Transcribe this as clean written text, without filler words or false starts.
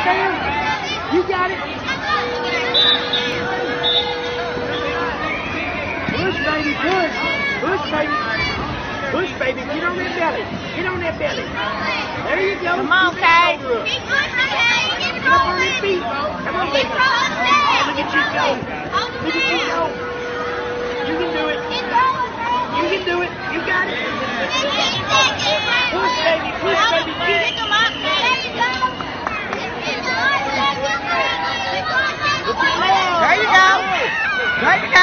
Sam. You got it. Push, baby, push. Push, baby. Push, baby. Get on that belly. Get on that belly. There you go. Come on, Kay. Get up on your feet. Come on, baby. Look at you go. Look at you go. You can do it. You can do it. You got it. Push, baby. Push, baby. Get it. There you go. There you go.